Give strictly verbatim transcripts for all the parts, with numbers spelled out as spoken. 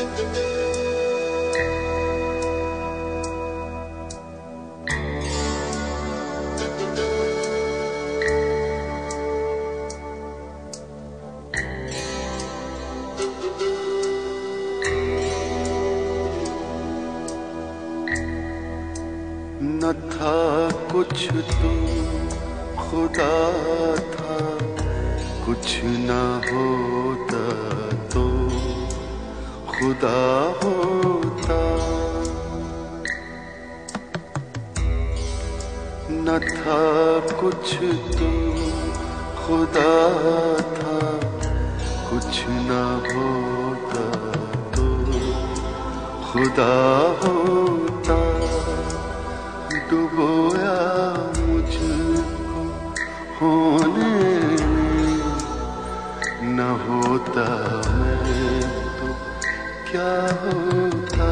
न था कुछ तो खुदा था, कुछ न होता तो खुदा होता। न था कुछ तो खुदा था, कुछ न होता तो खुदा होता। डुबोया मुझको होने में, न होता मैं तो क्या होता।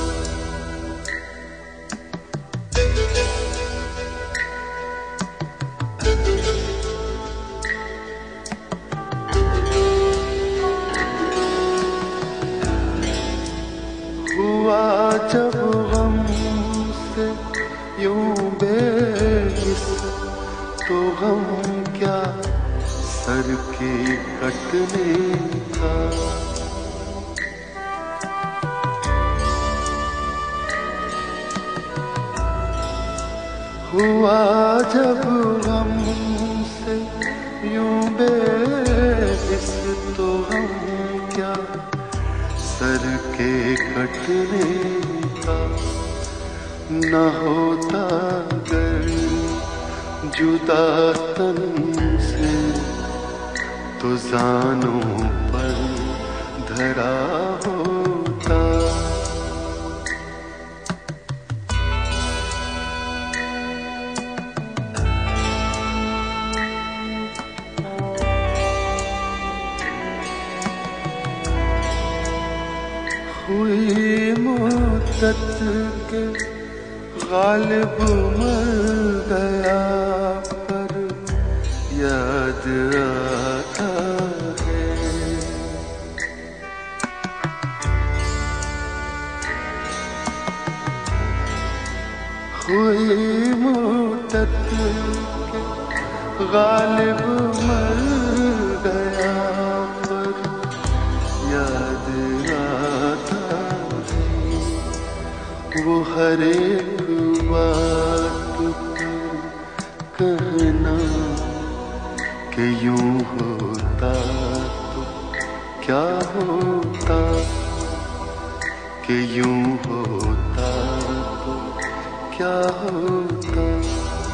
हुआ जब गम से यूं बेबस, तो गम क्या सर के कटने का। हुआ जब गम से यूं बेबस, तो गम क्या सर के कटने का। न होता गर जुदा तन से, तो जानों पर धरा होता। हुई मुद्दत के गालिब मर गया, पर याद आता है। हुई मुद्दत के गालिब मर गया, पर याद आता है। वो हर एक बात पर कहना कि यूं होता तो क्या होता, कि यूं होता तो क्या होता,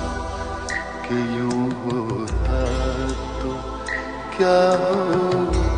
कि यूं होता तो क्या होता।